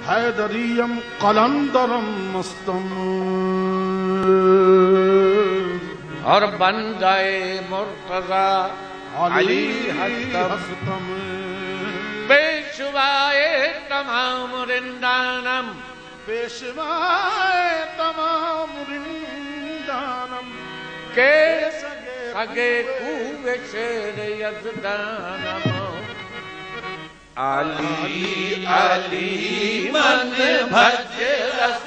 حیدریم قلندرم مستم اور بن گئے مرتضی علی ہستم پیشوائے تمام رندانم پیشوائے تمام رندانم کے سگے کوئے شیر یزدانم علی علی من بھج رس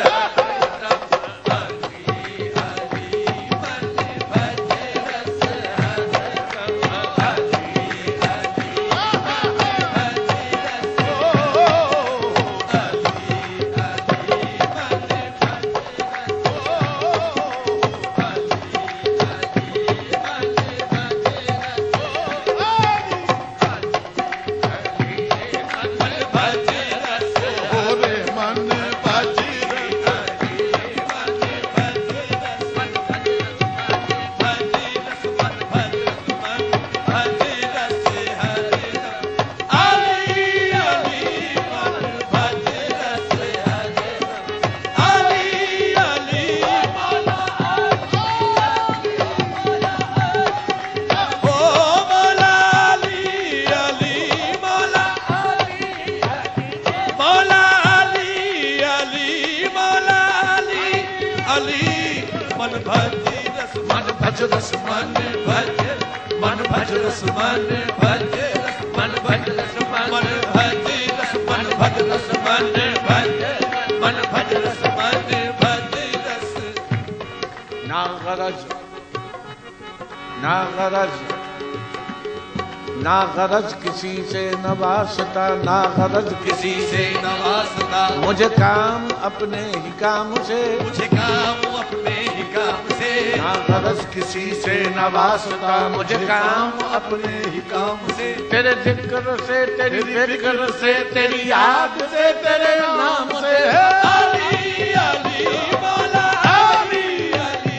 نا غرض کسی سے نہ واسطہ نا غرض کسی سے نہ واسطہ مجھے کام اپنے ہی کام سے مجھے کام اپنے ہی کام سے نا غرض کسی سے نہ واسطہ مجھے کام اپنے ہی کام سے تیرے ذکر سے تیری فکر سے تیری یاد سے تیرے نام سے علی علی مولا علی علی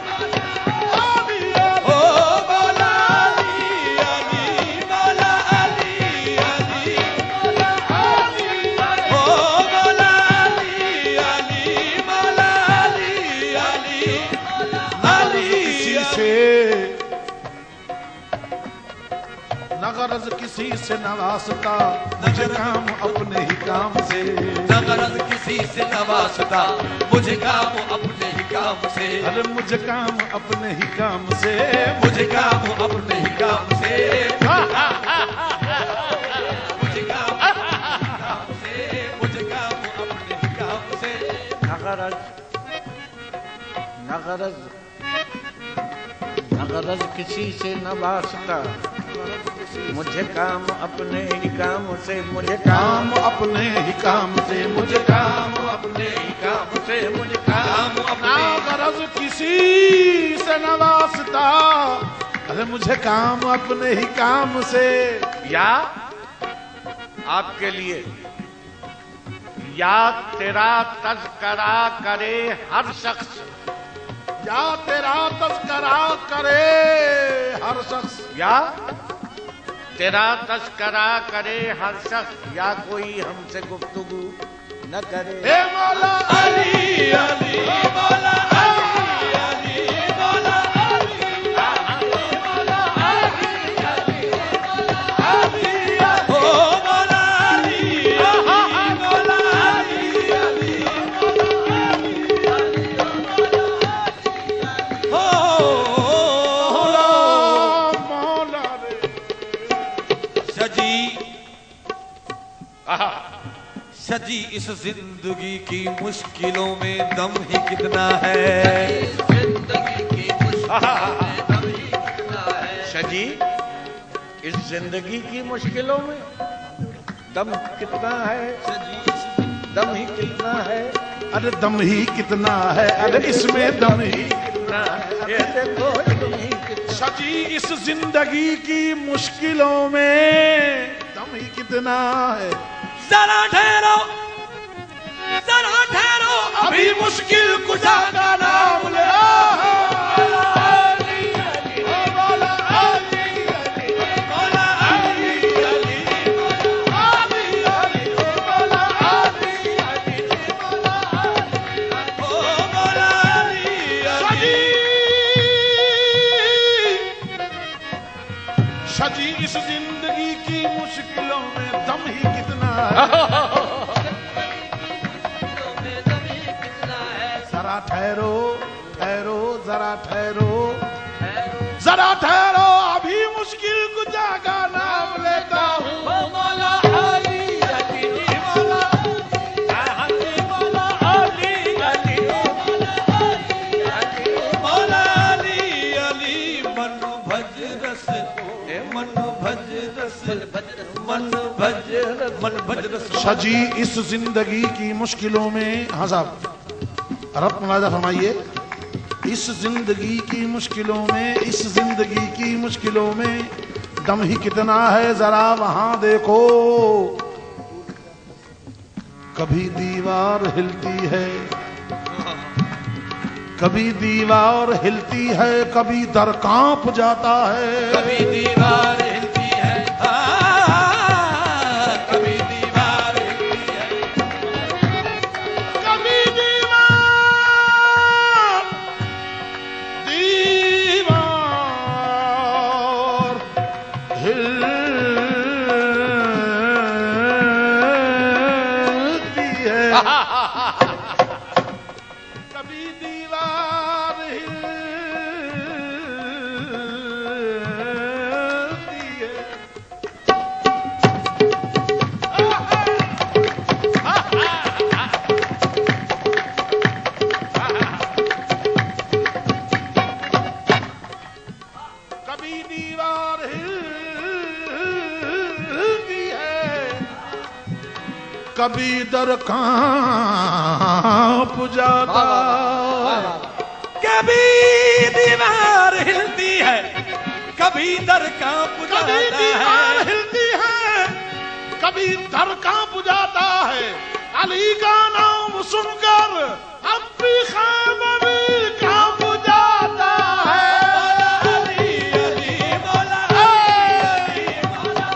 نہ غرض کسی سے نہ واسطہ مجھے کام اپنے ہی کام سے نہ غرض کسی سے نہ واسطہ مجھے کام اپنے ہی کام سے ارے مجھے کام اپنے ہی کام سے مجھے کام اپنے ہی کام سے مجھے کام سے مجھے کام اپنے ہی کام سے نہ غرض نہ غرض نہ غرض کسی سے نہ واسطہ مجھے کام اپنے ہی کام سے مجھے کام اپنے ہی کام سے مجھے کام اپنے ہی کام سے مجھے کام اپنے غرض کسی سے نہ واسطہ ارے مجھے کام اپنے ہی کام سے یا آپ کے لیے یا تیرا تذکرہ کرے ہر شخص یا تیرا تذکرہ کرے ہر شخص یا تیرا تذکرہ کرے ہر شخص یا کوئی ہم سے گفتگو نہ کرے اے مولا علی علی مولا علی علی مولا علی مولا علی علی او مولا علی مولا علی علی سجی اس زندگی کی مشکلوں میں دم ہی کتنا ہے زندگی کی مشکلوں میں دم ہی کتنا ہے سجی اس زندگی کی مشکلوں میں دم کتنا ہے دم ہی کتنا ہے ارے دم ہی کتنا ہے ارے اس میں دم ہی کتنا ہے سجی اس زندگی کی مشکلوں میں دم ہی کتنا ہے ذرا ٹھہرو ابھی مشکل کشا کا نام لے زندگی کی مشکلوں میں دم ہی کتنا ہے ذرا ٹھہرو ٹھہرو ذرا ٹھہرو ذرا ٹھہرو ابھی مشکل کجا کا نام لیتا ہوں مولا علی علی مولا مولا علی علی مولا علی علی من بھج رس من بھج رس من بھج من بھج رس شجی اس زندگی کی مشکلوں میں ہاں صاحب رب ملاحظہ فرمائیے اس زندگی کی مشکلوں میں اس زندگی کی مشکلوں میں دم ہی کتنا ہے ذرا وہاں دیکھو کبھی دیوار ہلتی ہے کبھی دیوار ہلتی ہے کبھی در کانپ جاتا ہے کبھی دیوار ہلتی ہے کبھی دیوار ہلتی ہے کبھی دیوار ہلتی ہے کبھی دیوار ہلتی ہے کبھی دیوار ہلتی ہے کبھی در کانپ جاتا کبھی دیوار ہلتی ہے کبھی در کانپ کبھی جاتا دیوار ہے ہلتی ہے کبھی در کانپ جاتا ہے علی کا نام سن کر اب بھی خیمہ بھی کانپ جاتا ہے علی علی مولا علی مولا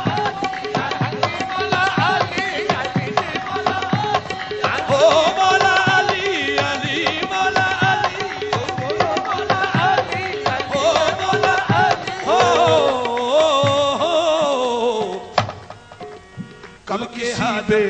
علی علی مولا او مولا علی علی مولا علی مولا علی او مولا علی کل کے کسی ہاتھ بے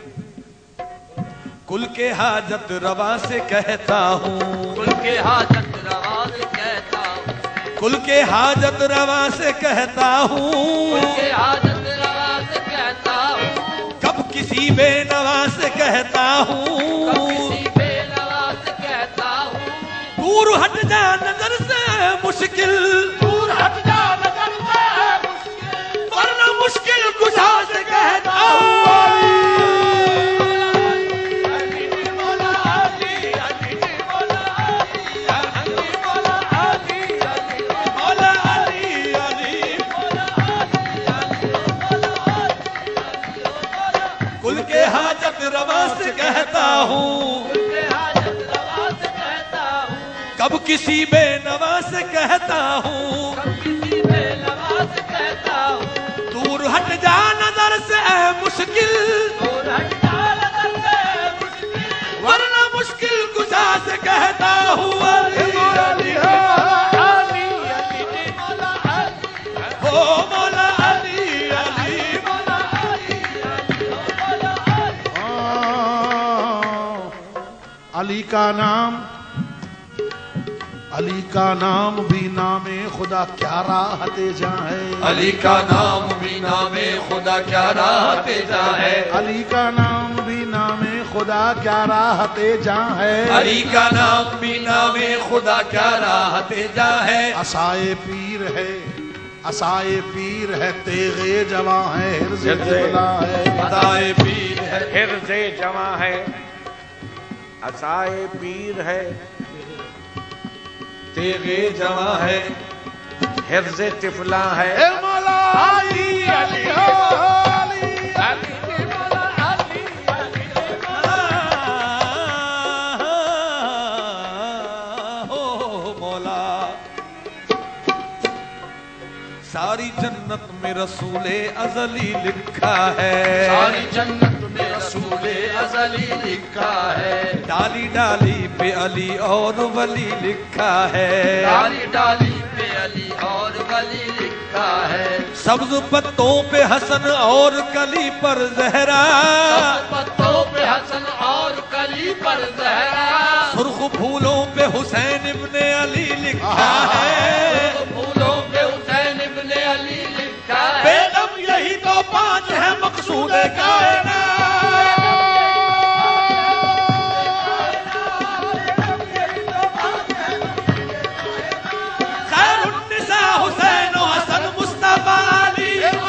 کل کے حاجت روا سے کہتا ہوں کل کے حاجت روا سے کہتا ہوں کل کے حاجت روا سے کہتا کل ہوں کے حاجت روا سے کہتا ہوں کب کسی بے نوا سے کہتا کب ہوں کسی بے نوا سے کہتا ہوں دور ہٹ جا نظر سے مشکل دور ہٹ جا نظر سے مشکل ورنہ مشکل کشا سے کہتا ہوں علی مولا علی علی مولا علی مولا علی علی مولا علی علی کل کے حاجت روا سے کہتا ہوں کل کے حاجت روا سے کہتا ہوں کب کسی بے نوا سے کہتا ہوں کب کسی بے نوا سے کہتا ہوں دور ہٹ جا نظر سے اے مشکل دور ہٹ جا نظر سے مشکل ورنہ مشکل کشا سے کہتا ہوں علی علی علی علی مولا علی او مولا علی علی مولا علی علی مولا علی علی کا نام علی کا نام بھی نام خدا کیا راحت جاں ہے علی کا نام بھی نام خدا کیا راحت جاں ہے علی کا نام بھی نام خدا کیا راحت جاں ہے علی کا نام بھی نام خدا کیا راحت جاں ہے عصائے پیر ہے عصائے پیر ہے تیغے جواں ہے حرز قبلہ ہے عصائے پیر ہے حرز جواں ہے عصائے پیر ہے تیغے جواں ہے حرز طفلا ہے اے مولا علی علی علی علی مولا علی علی مولا ساری جنت میں رسول ازلی لکھا ہے ساری جنت میں رسول ازلی لکھا ہے ڈالی ڈالی پہ علی اور ولی لکھا ہے ڈالی ڈالی پہ علی اور ولی لکھا لکھا ہے. سبز پتوں پہ حسن اور کلی پر زہرا، پتوں پہ حسن اور کلی پر زہرا، سرخ پھولوں پہ حسین ابن علی لکھا ہے، پھولوں پہ حسین ابن علی لکھا ہے. بیگم یہی تو پانچ ہے مقصود کائنات، خیر النساء حسین و حسن مصطفیٰ علی،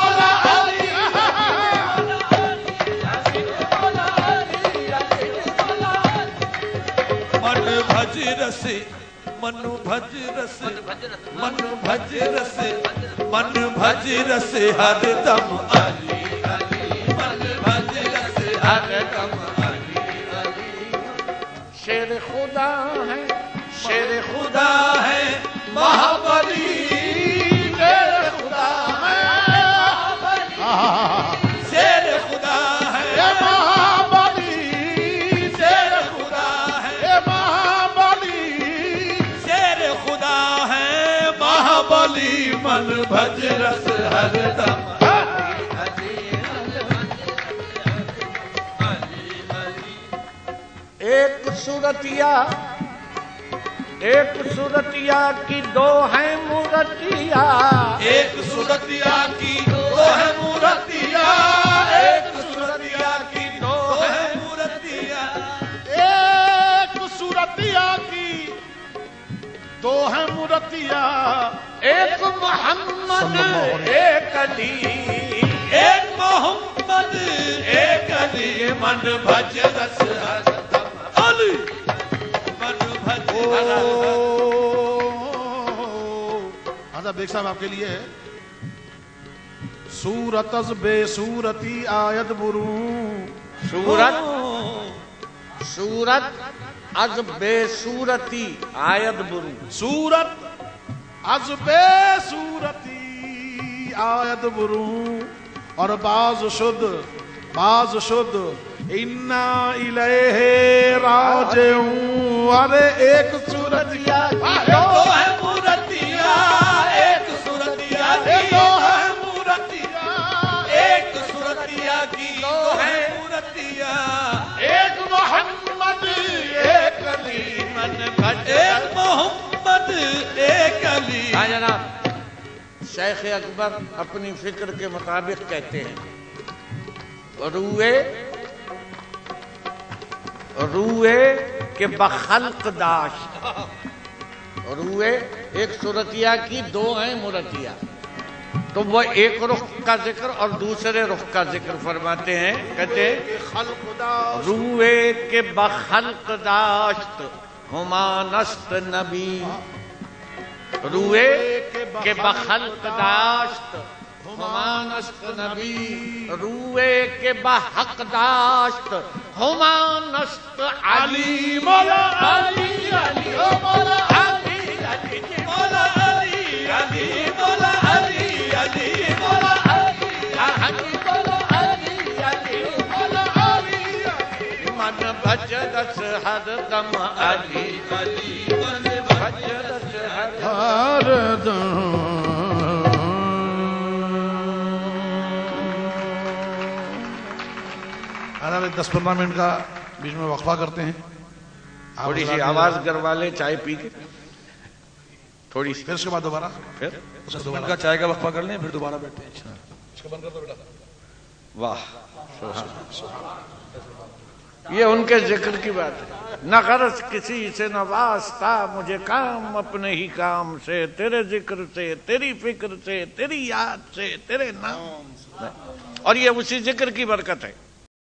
من بھج رس من بھج رس من بھج رس من بھج رس ہر دم علی من بھج رس ہر دم علی. شیر خدا ہے، شیر خدا ہے مہابلی، شیر خدا ہے، شیر خدا ہے مہابلی، شیر خدا ہے مہابلی، شیر خدا ہے مہابلی، من بھج رس ہر دم ایک صورتیا کی دو ہیں مورتیا، ایک صورتیا کی دو ہے مورتیا، ایک صورتیا کی دو ہے مورتیا، ایک صورتیا کی دو ہے مورتیا، ایک محمد ایک علی، ایک محمد ایک علی، من بھج رس ہر دم علی من بھج رس ہر دم. ہاں بیگ صاحب آپ کے لیے ہے. صورت از بے صورتی آیت بروں، صورت از بے صورتی آید برو، صورت از بے صورتی آیت بروں، اور باز شد انا الیہ راجعون. ارے ایک صورتیا دو ہے مورتیا، ایک صورتیا کی دو ہے مورتیا، ایک صورتیا کی دو ہے مورتیا، ایک محمد ایک علی، من بھج ایک محمد ایک علی. ہاں جناب، شیخ اکبر اپنی فکر کے مطابق کہتے ہیں روئے کے بخلق داشت، روئے ایک صورتیا کی دو ہیں مورتیا، تو وہ ایک رخ کا ذکر اور دوسرے رخ کا ذکر فرماتے ہیں. کہتے ہیں روئے کے بخلق داشت ہما نست نبی، روئے کے بخلق داشت ہما نست نبی، روئے کے بحق داشت ہما نست علی. مولا علی علی مولا علی علی مولا علی علی مولا علی علی مولا من بھج رس ہر دم علی علی من بھج رس ہر دم. ہمارے 10-15 منٹ کا بیچ میں وقفہ کرتے ہیں. تھوڑی سی آواز کروا لے چائے پی کے، تھوڑی سی، پھر اس کے بعد دوبارہ پھر 10 منٹ کا چائے کا وقفہ کر لیں، پھر دوبارہ بیٹھتے ہیں. اس کو بند کر دو بیٹا. واہ، یہ ان کے ذکر کی بات ہے. نہ غرض کسی سے نہ واسطہ، مجھے کام اپنے ہی کام سے، تیرے ذکر سے، تیری فکر سے، تیری یاد سے، تیرے نام سے. اور یہ اسی ذکر کی برکت ہے.